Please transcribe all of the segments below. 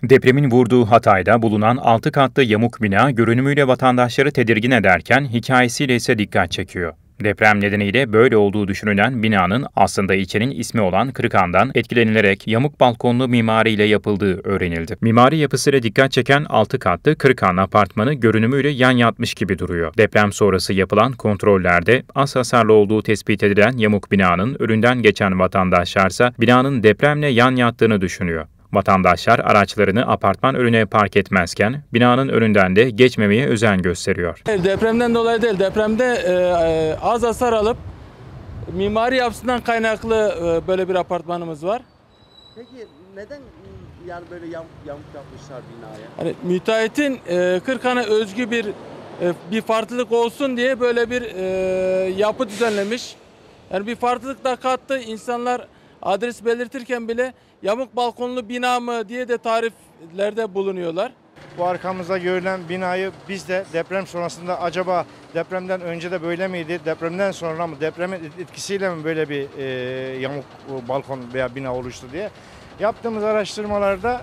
Depremin vurduğu Hatay'da bulunan 6 katlı yamuk bina görünümüyle vatandaşları tedirgin ederken hikayesiyle ise dikkat çekiyor. Deprem nedeniyle böyle olduğu düşünülen binanın aslında ilçenin ismi olan Kırıkhan'dan etkilenilerek yamuk balkonlu mimariyle yapıldığı öğrenildi. Mimari yapısıyla dikkat çeken 6 katlı Kırıkhan apartmanı görünümüyle yan yatmış gibi duruyor. Deprem sonrası yapılan kontrollerde az hasarlı olduğu tespit edilen yamuk binanın önünden geçen vatandaşlarsa binanın depremle yan yattığını düşünüyor. Vatandaşlar araçlarını apartman önüne park etmezken binanın önünden de geçmemeye özen gösteriyor. Depremden dolayı değil, depremde az hasar alıp mimari yapısından kaynaklı böyle bir apartmanımız var. Peki neden yani böyle yamuk yapmışlar binaya? Hani müteahhitin Kırıkhan'a özgü bir farklılık olsun diye böyle bir yapı düzenlemiş. Yani bir farklılık da kattı. İnsanlar adres belirtirken bile yamuk balkonlu bina mı diye de tariflerde bulunuyorlar. Bu arkamızda görülen binayı biz de deprem sonrasında acaba depremden önce de böyle miydi, depremden sonra mı, depremin etkisiyle mi böyle bir yamuk balkon veya bina oluştu diye yaptığımız araştırmalarda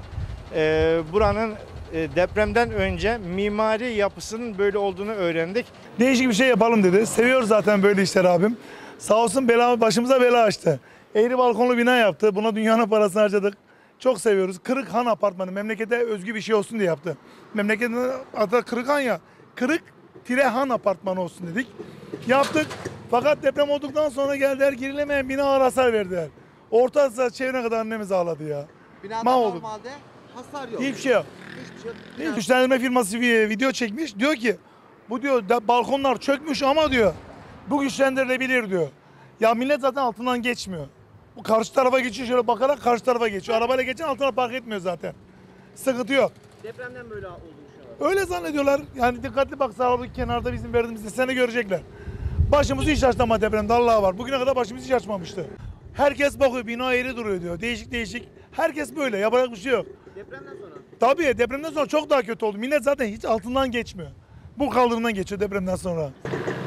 buranın depremden önce mimari yapısının böyle olduğunu öğrendik. Değişik bir şey yapalım dedi. Seviyor zaten böyle işler abim. Sağ olsun başımıza bela açtı. Eğri balkonlu bina yaptı. Buna dünyanın parasını harcadık. Çok seviyoruz. Kırıkhan apartmanı memlekete özgü bir şey olsun diye yaptı. Memleketin adı Kırıkhan ya. Kırık-Han apartmanı olsun dedik. Yaptık. Fakat deprem olduktan sonra geldiler girilemeyen bina hasar verdiler. Orta çevrene kadar annemiz ağladı ya. Binada Mahvolduk. normalde hasar yok. Hiçbir şey yok. Hiçbir şey yok. Bir güçlendirme firması bir video çekmiş. Diyor ki bu diyor balkonlar çökmüş ama diyor bu güçlendirilebilir diyor. Ya millet zaten altından geçmiyor. Bu karşı tarafa geçiyor, şöyle bakarak karşı tarafa geçiyor. Arabayla geçen altına park etmiyor zaten. Sıkıntı yok. Depremden böyle olduğunu düşünüyorlar. Öyle zannediyorlar. Yani dikkatli bak sağlık kenarda bizim verdiğimizde seni görecekler. Başımızı hiç açtı depremde Allah'a var. Bugüne kadar başımızı hiç açmamıştı. Herkes bakıyor bina eğri duruyor diyor. Değişik değişik. Herkes böyle yapacak bir şey yok. Depremden sonra? Tabii depremden sonra çok daha kötü oldu. Millet zaten hiç altından geçmiyor. Bu kaldırımdan geçiyor depremden sonra.